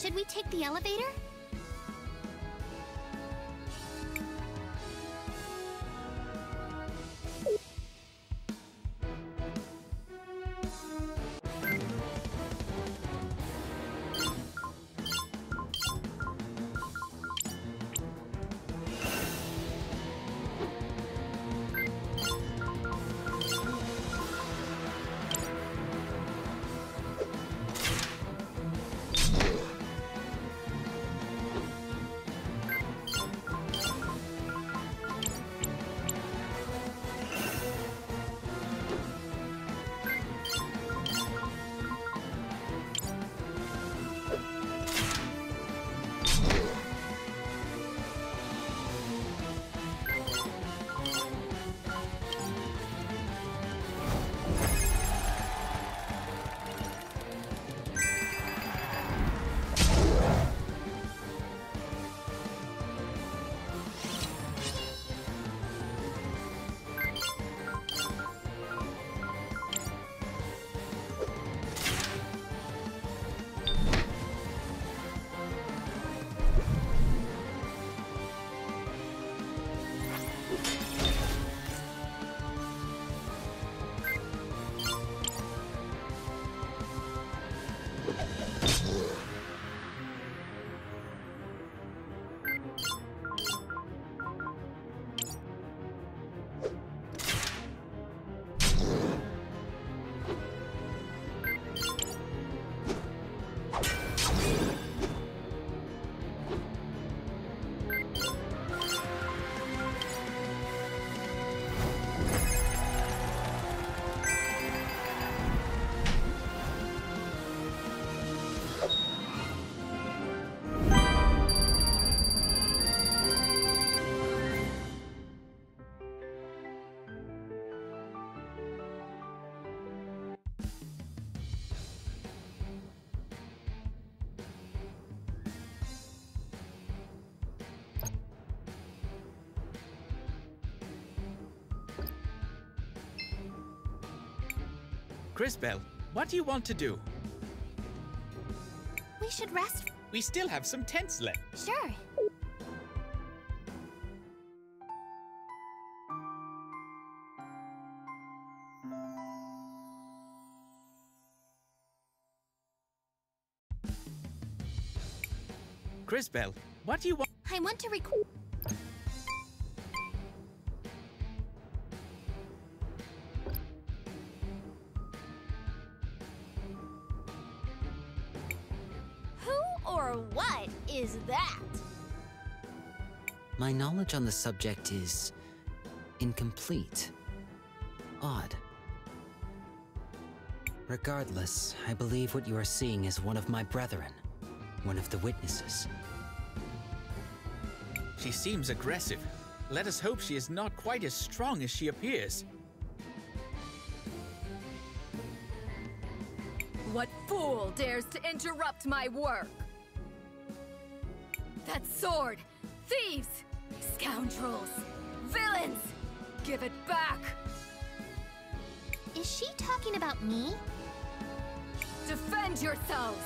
Should we take the elevator? Crisbell, what do you want to do? We should rest. We still have some tents left. Sure. Crisbell, what do you want? I want to record. Or what is that? My knowledge on the subject is incomplete. Odd. Regardless, I believe what you are seeing is one of my brethren. One of the witnesses. She seems aggressive. Let us hope she is not quite as strong as she appears. What fool dares to interrupt my work? That sword! Thieves! Scoundrels! Villains! Give it back! Is she talking about me? Defend yourselves!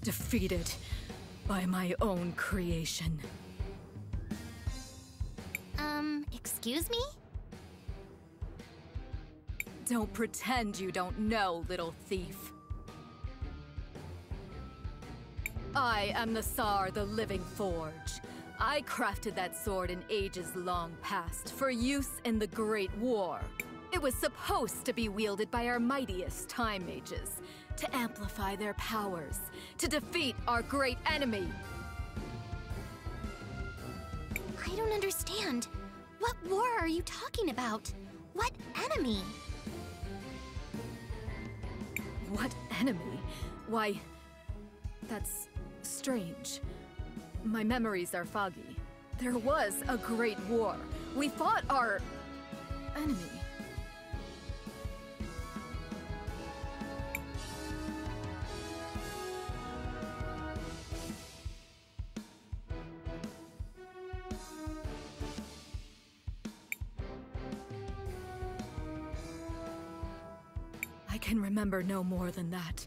defeated by my own creation. Excuse me? Don't pretend you don't know, little thief. I am Nassar, the Living Forge. I crafted that sword in ages long past for use in the Great War. It was supposed to be wielded by our mightiest time mages, to amplify their powers, to defeat our great enemy. I don't understand. What war are you talking about? What enemy? What enemy? Why, that's strange. My memories are foggy. There was a great war. We fought our enemy. I can remember no more than that.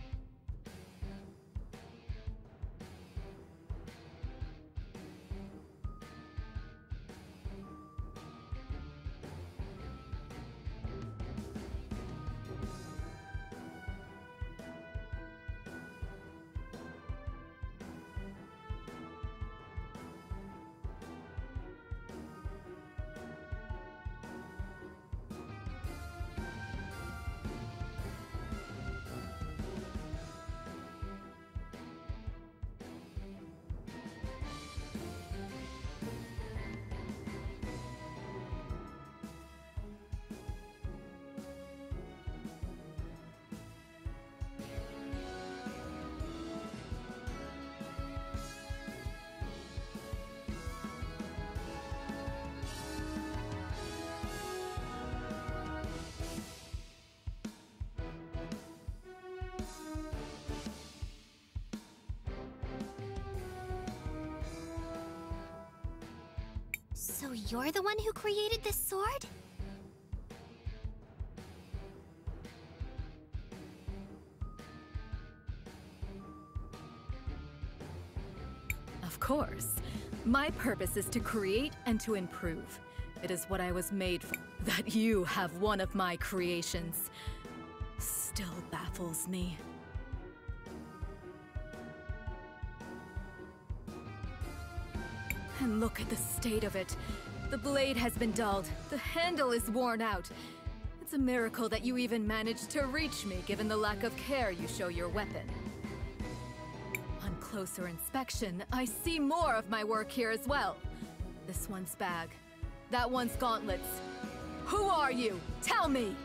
So you're the one who created this sword? Of course. My purpose is to create and to improve. It is what I was made for. That you have one of my creations still baffles me. And look at the state of it. The blade has been dulled. The handle is worn out. It's a miracle that you even managed to reach me, given the lack of care you show your weapon. On closer inspection, I see more of my work here as well. This one's bag. That one's gauntlets. Who are you? Tell me!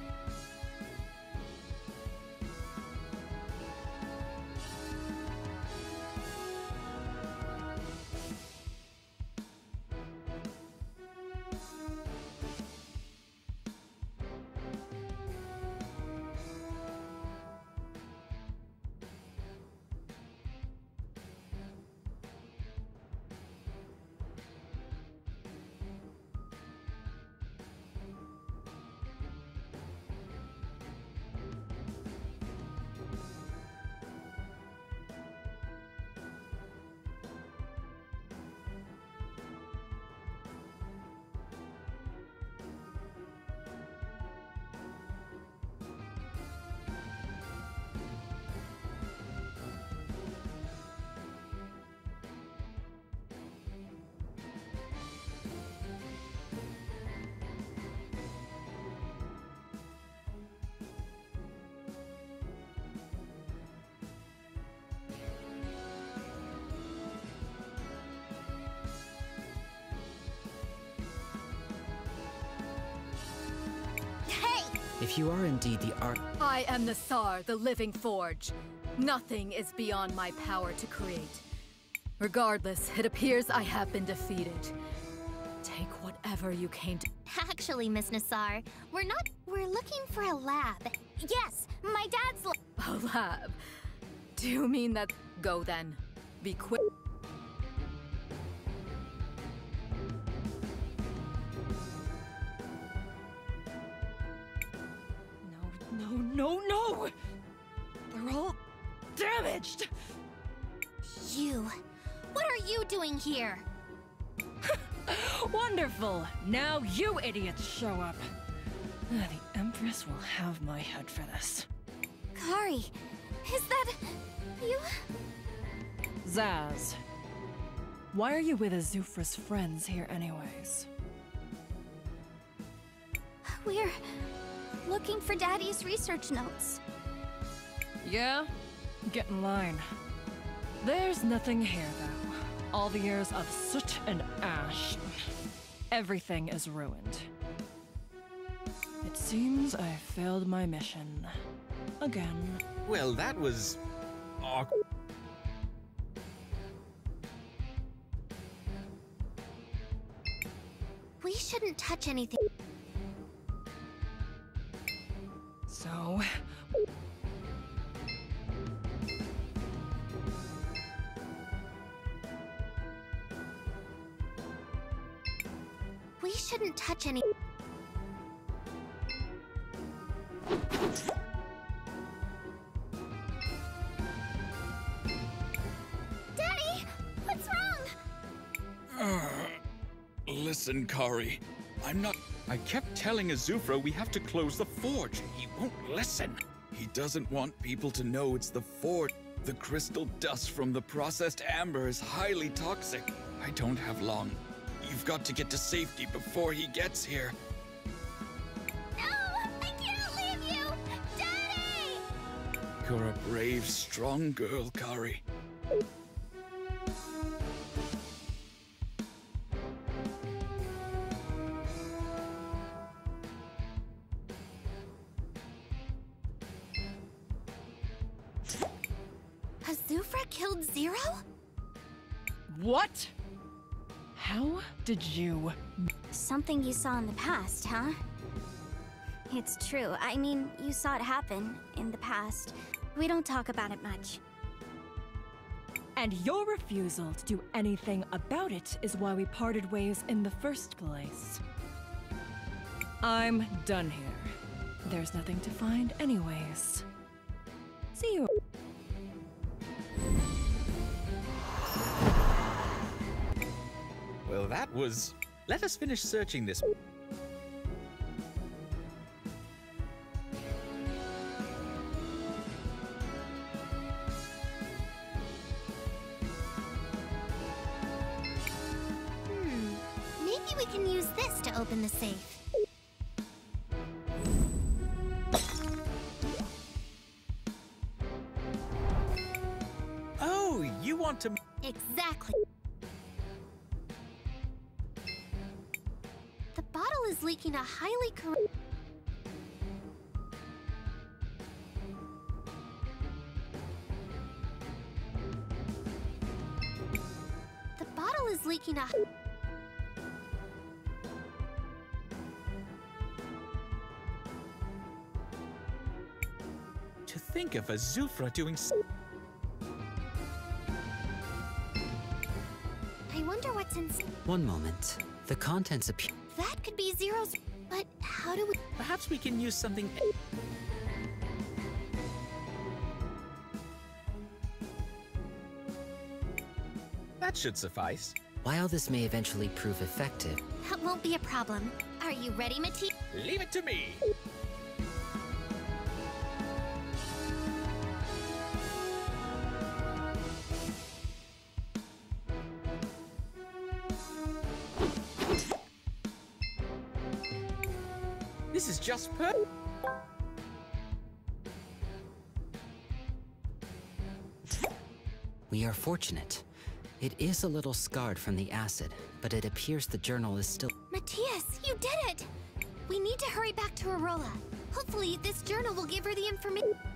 If you are indeed the I am Nassar, the Living Forge. Nothing is beyond my power to create. Regardless, it appears I have been defeated. Take whatever you came to— Actually, Miss Nassar, we're looking for a lab. Yes, my dad's A lab? Do you mean that— Go then. Be quick. No! They're all dead! damaged! You. What are you doing here? Wonderful! Now you idiots show up. The Empress will have my head for this. Kari, is that you? Zaz, why are you with Azufra's friends here anyways? We're looking for Daddy's research notes. Yeah? Get in line. There's nothing here, though. All the years of soot and ash. Everything is ruined. It seems I failed my mission. Again. Well, that was awkward. We shouldn't touch anything. So... We shouldn't touch any. Daddy, what's wrong? Listen, Kari. I kept telling Azufra we have to close the forge. He won't listen. He doesn't want people to know it's the forge. The crystal dust from the processed amber is highly toxic. I don't have long. You've got to get to safety before he gets here. No, I can't leave you! Daddy! You're a brave, strong girl, Kari. Azufra killed Zero? What? How did you... Something you saw in the past, huh? It's true. I mean, you saw it happen in the past. We don't talk about it much. And your refusal to do anything about it is why we parted ways in the first place. I'm done here. There's nothing to find anyways. See you. Well, that was... Let us finish searching this. Maybe we can use this to open the safe. Oh, you want to... Exactly. The bottle is leaking a highly corrosive... The bottle is leaking a... To think of Azufra doing... I wonder what's in... One moment. The contents appear... That could be Zero's... But how do we... Perhaps we can use something... That should suffice. While this may eventually prove effective, That won't be a problem. Are you ready, Matisse? Leave it to me! This is just perfect. we are fortunate. It is a little scarred from the acid, but it appears the journal is still... Matthias, you did it! We need to hurry back to Arola. Hopefully, this journal will give her the information.